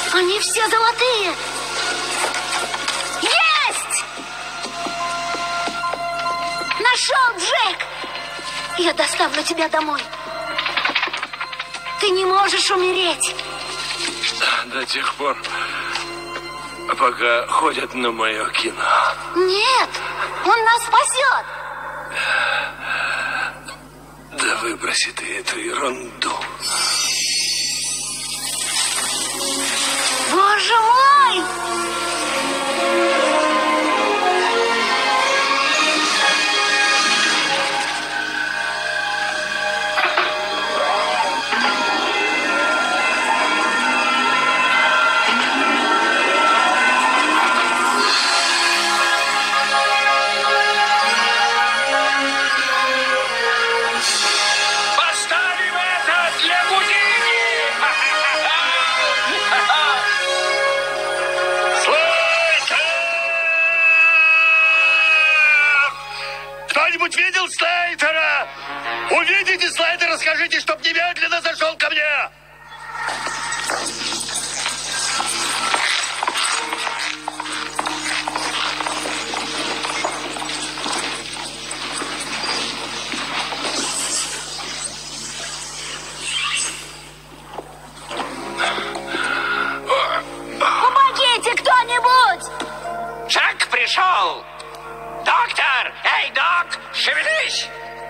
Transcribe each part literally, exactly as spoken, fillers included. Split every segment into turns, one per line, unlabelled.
Они все золотые. Есть! Нашел, Джек! Я доставлю тебя домой. Ты не можешь умереть.
До тех пор, пока ходят на мое кино.
Нет, он нас спасет.
Да выброси ты эту ерунду.
Боже мой!
Видел Слейтера? Увидите Слейтера, скажите, чтоб немедленно зашел ко мне.
Помогите кто-нибудь!
Джек пришел! Доктор! Эй, док! Шевелись!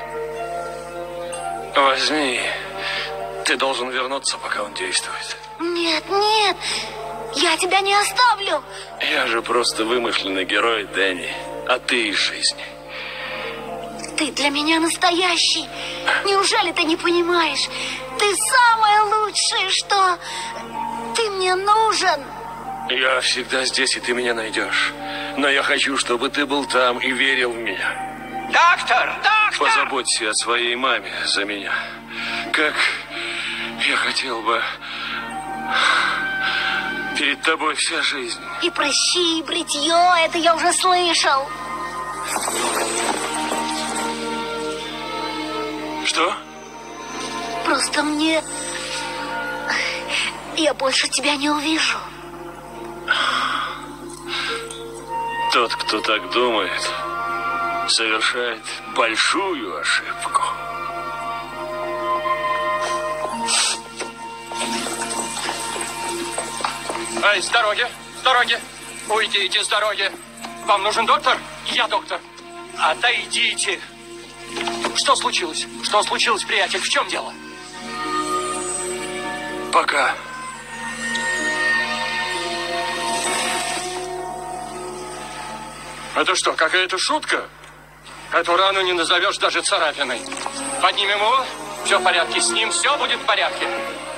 Возьми. Ты должен вернуться, пока он действует.
Нет, нет, я тебя не оставлю.
Я же просто вымышленный герой, Дэнни. А ты из жизни.
Ты для меня настоящий. Неужели ты не понимаешь? Ты самое лучшее, что... Ты мне нужен.
Я всегда здесь, и ты меня найдешь. Но я хочу, чтобы ты был там и верил в меня.
Доктор! Доктор!
Позаботься о своей маме за меня. Как я хотел бы перед тобой вся жизнь.
И прыщи, и бритье, это я уже слышал.
Что?
Просто мне... Я больше тебя не увижу.
Тот, кто так думает, совершает большую ошибку.
Эй, с дороги, с дороги. Уйдите с дороги. Вам нужен доктор? Я доктор. Отойдите. Что случилось? Что случилось, приятель? В чем дело?
Пока.
Это что, какая-то шутка? Эту рану не назовешь даже царапиной. Поднимем его, все в порядке с ним, все будет в порядке.